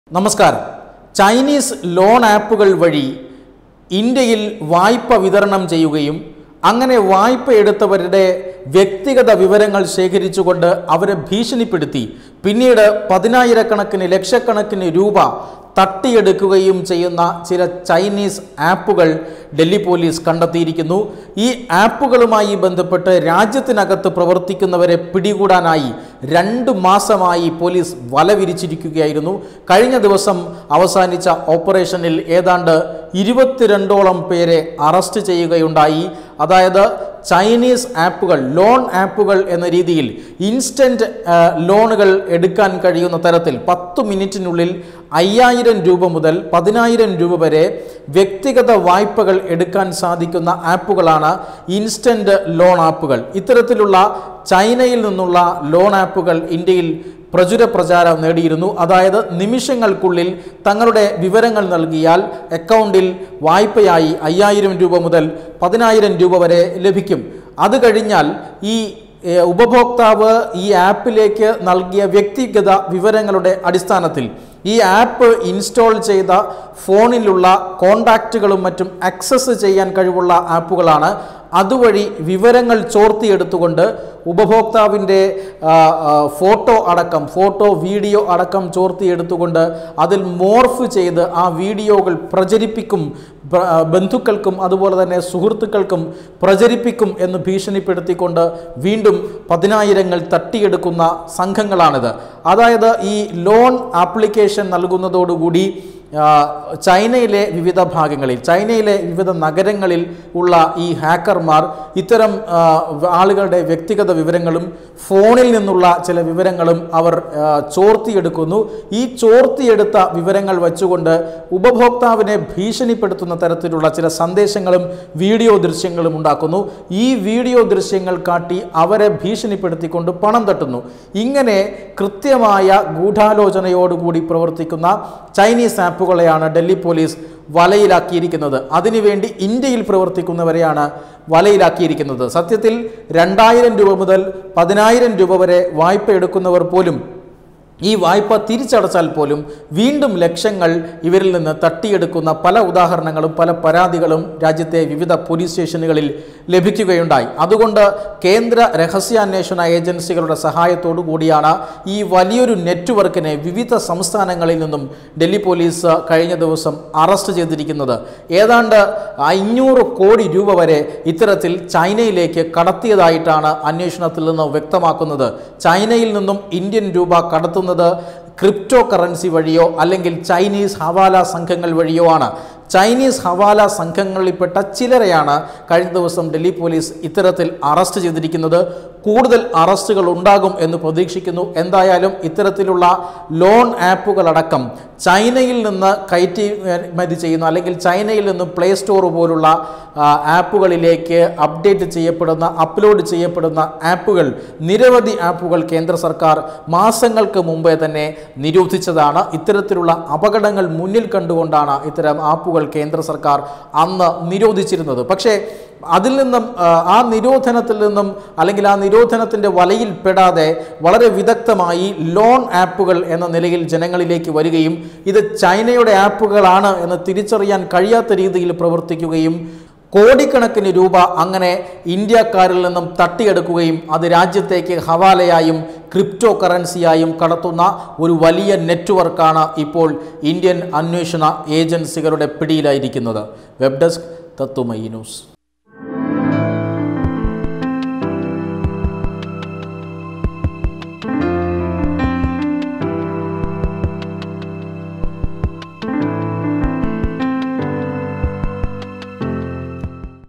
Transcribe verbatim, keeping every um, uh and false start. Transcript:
നമസ്കാരം. Chinese loan ആപ്പുകൾ വഴി ഇന്ത്യയിൽ വായ്പ വിതരണം ചെയ്യുകയും അങ്ങനെ വായ്പ എടുത്തവരുടെ വ്യക്തിഗത വിവരങ്ങൾ ശേഖരിച്ചുകൊണ്ട് അവരെ ഭീഷണിപ്പെടുത്തി പിന്നീട് പതിനായിരക്കണക്കിന് ലക്ഷക്കണക്കിന് രൂപ തട്ടിയെടുക്കുകയും ചെയ്യുന്ന ചില ചൈനീസ് ആപ്പുകൾ ഡൽഹി പോലീസ് കണ്ടെത്തിയിരിക്കുന്നു. ഈ ആപ്പുകളുമായി ബന്ധപ്പെട്ട് രാജ്യത്തിനകത്ത് പ്രവർത്തിക്കുന്നവരെ പിടികൂടാനായി രണ്ട് മാസമായി പോലീസ് വല വിരിച്ചിരിക്കുകയായിരുന്നു. കഴിഞ്ഞ ദിവസം അവസാനിച്ച ഓപ്പറേഷനിൽ ഏതാണ്ട് ഇരുപത്തിരണ്ടോളം പേരെ അറസ്റ്റ് ചെയ്യുകയുണ്ടായി. അതായത് ചൈനീസ് ആപ്പുകൾ, ലോൺ ആപ്പുകൾ എന്ന രീതിയിൽ ഇൻസ്റ്റൻറ്റ് ലോണുകൾ എടുക്കാൻ കഴിയുന്ന തരത്തിൽ പത്ത് മിനിറ്റിനുള്ളിൽ അയ്യായിരം രൂപ മുതൽ പതിനായിരം രൂപ വരെ വ്യക്തിഗത വായ്പകൾ എടുക്കാൻ സാധിക്കുന്ന ആപ്പുകളാണ് ഇൻസ്റ്റൻറ്റ് ലോൺ ആപ്പുകൾ. ഇത്തരത്തിലുള്ള ചൈനയിൽ നിന്നുള്ള ലോൺ ആപ്പുകൾ ഇന്ത്യയിൽ പ്രചുര പ്രചാരം നേടിയിരുന്നു. അതായത് നിമിഷങ്ങൾക്കുള്ളിൽ തങ്ങളുടെ വിവരങ്ങൾ നൽകിയാൽ അക്കൗണ്ടിൽ വായ്പയായി അയ്യായിരം രൂപ മുതൽ പതിനായിരം രൂപ വരെ ലഭിക്കും. അത് കഴിഞ്ഞാൽ ഈ ഉപഭോക്താവ് ഈ ആപ്പിലേക്ക് നൽകിയ വ്യക്തിഗത വിവരങ്ങളുടെ അടിസ്ഥാനത്തിൽ ഈ ആപ്പ് ഇൻസ്റ്റാൾ ചെയ്ത ഫോണിലുള്ള കോണ്ടാക്റ്റുകളും മറ്റും ആക്സസ് ചെയ്യാൻ കഴിവുള്ള ആപ്പുകളാണ്. അതുവഴി വിവരങ്ങൾ ചോർത്തിയെടുത്തുകൊണ്ട് ഉപഭോക്താവിൻ്റെ ഫോട്ടോ അടക്കം ഫോട്ടോ വീഡിയോ അടക്കം ചോർത്തിയെടുത്തുകൊണ്ട് അതിൽ മോർഫ് ചെയ്ത് ആ വീഡിയോകൾ പ്രചരിപ്പിക്കും, ബന്ധുക്കൾക്കും അതുപോലെ തന്നെ സുഹൃത്തുക്കൾക്കും പ്രചരിപ്പിക്കും എന്ന് ഭീഷണിപ്പെടുത്തിക്കൊണ്ട് വീണ്ടും പതിനായിരങ്ങൾ തട്ടിയെടുക്കുന്ന സംഘങ്ങളാണിത്. അതായത് ഈ ലോൺ ആപ്ലിക്കേഷൻ നൽകുന്നതോടുകൂടി ചൈനയിലെ വിവിധ ഭാഗങ്ങളിൽ, ചൈനയിലെ വിവിധ നഗരങ്ങളിൽ ഉള്ള ഈ ഹാക്കർമാർ ഇത്തരം ആളുകളുടെ വ്യക്തിഗത വിവരങ്ങളും ഫോണിൽ നിന്നുള്ള ചില വിവരങ്ങളും അവർ ചോർത്തിയെടുക്കുന്നു. ഈ ചോർത്തിയെടുത്ത വിവരങ്ങൾ വച്ചുകൊണ്ട് ഉപഭോക്താവിനെ ഭീഷണിപ്പെടുത്തുന്ന തരത്തിലുള്ള ചില സന്ദേശങ്ങളും വീഡിയോ ദൃശ്യങ്ങളും ഉണ്ടാക്കുന്നു. ഈ വീഡിയോ ദൃശ്യങ്ങൾ കാട്ടി അവരെ ഭീഷണിപ്പെടുത്തിക്കൊണ്ട് പണം തട്ടുന്നു. ഇങ്ങനെ കൃത്യമായ ഗൂഢാലോചനയോടുകൂടി പ്രവർത്തിക്കുന്ന ചൈനീസ് ആപ്പുകളെയാണ് ഡൽഹി പോലീസ് വലയിലാക്കിയിരിക്കുന്നത്. അതിനുവേണ്ടി ഇന്ത്യയിൽ പ്രവർത്തിക്കുന്നവരെയാണ് വലയിലാക്കിയിരിക്കുന്നത്. സത്യത്തിൽ രണ്ടായിരം രൂപ മുതൽ പതിനായിരം രൂപ വരെ വായ്പ എടുക്കുന്നവർ പോലും ഈ വായ്പ തിരിച്ചടച്ചാൽ പോലും വീണ്ടും ലക്ഷങ്ങൾ ഇവരിൽ നിന്ന് തട്ടിയെടുക്കുന്ന പല ഉദാഹരണങ്ങളും പല പരാതികളും രാജ്യത്തെ വിവിധ പോലീസ് സ്റ്റേഷനുകളിൽ ലഭിക്കുകയുണ്ടായി. അതുകൊണ്ട് കേന്ദ്ര രഹസ്യാന്വേഷണ ഏജൻസികളുടെ സഹായത്തോടു കൂടിയാണ് ഈ വലിയൊരു നെറ്റ്വർക്കിനെ വിവിധ സംസ്ഥാനങ്ങളിൽ നിന്നും ഡൽഹി പോലീസ് കഴിഞ്ഞ ദിവസം അറസ്റ്റ് ചെയ്തിരിക്കുന്നത്. ഏതാണ്ട് അഞ്ഞൂറ് കോടി രൂപ വരെ ഇത്തരത്തിൽ ചൈനയിലേക്ക് കടത്തിയതായിട്ടാണ് അന്വേഷണത്തിൽ നിന്ന് വ്യക്തമാക്കുന്നത്. ചൈനയിൽ നിന്നും ഇന്ത്യൻ രൂപ കടത്തുന്നത് ക്രിപ്റ്റോ കറൻസി വഴിയോ അല്ലെങ്കിൽ ചൈനീസ് ഹവാല സംഘങ്ങൾ വഴിയോ ആണ്. ചൈനീസ് ഹവാല സംഘങ്ങളിൽപ്പെട്ട ചിലരെയാണ് കഴിഞ്ഞ ദിവസം ഡൽഹി പോലീസ് ഇത്തരത്തിൽ അറസ്റ്റ് ചെയ്തിരിക്കുന്നത്. കൂടുതൽ അറസ്റ്റുകൾ ഉണ്ടാകും എന്ന് പ്രതീക്ഷിക്കുന്നു. എന്തായാലും ഇത്തരത്തിലുള്ള ലോൺ ആപ്പുകളടക്കം ചൈനയിൽ നിന്ന് കയറ്റുമതി ചെയ്യുന്ന അല്ലെങ്കിൽ ചൈനയിൽ നിന്ന് പ്ലേ സ്റ്റോർ പോലുള്ള ആപ്പുകളിലേക്ക് അപ്ഡേറ്റ് ചെയ്യപ്പെടുന്ന അപ്ലോഡ് ചെയ്യപ്പെടുന്ന ആപ്പുകൾ, നിരവധി ആപ്പുകൾ കേന്ദ്ര സർക്കാർ മാസങ്ങൾക്ക് മുമ്പേ തന്നെ നിരോധിച്ചതാണ്. ഇത്തരത്തിലുള്ള അപകടങ്ങൾ മുന്നിൽ കണ്ടുകൊണ്ടാണ് ഇത്തരം ആപ്പുകൾ കേന്ദ്ര സർക്കാർ അന്ന് നിരോധിച്ചിരുന്നത്. പക്ഷേ അതിൽ നിന്നും ആ നിരോധനത്തിൽ നിന്നും അല്ലെങ്കിൽ ആ നിരോധനത്തിൻ്റെ വലയിൽ പെടാതെ വളരെ വിദഗ്ധമായി ലോൺ ആപ്പുകൾ എന്ന നിലയിൽ ജനങ്ങളിലേക്ക് വരികയും ഇത് ചൈനയുടെ ആപ്പുകളാണ് എന്ന് തിരിച്ചറിയാൻ കഴിയാത്ത രീതിയിൽ പ്രവർത്തിക്കുകയും കോടിക്കണക്കിന് രൂപ അങ്ങനെ ഇന്ത്യക്കാരിൽ നിന്നും തട്ടിയെടുക്കുകയും അത് രാജ്യത്തേക്ക് ഹവാലയായും ക്രിപ്റ്റോ കറൻസിയായും കടത്തുന്ന ഒരു വലിയ നെറ്റ്വർക്കാണ് ഇപ്പോൾ ഇന്ത്യൻ അന്വേഷണ ഏജൻസികളുടെ പിടിയിലായിരിക്കുന്നത്. Web desk Tatwamayi news.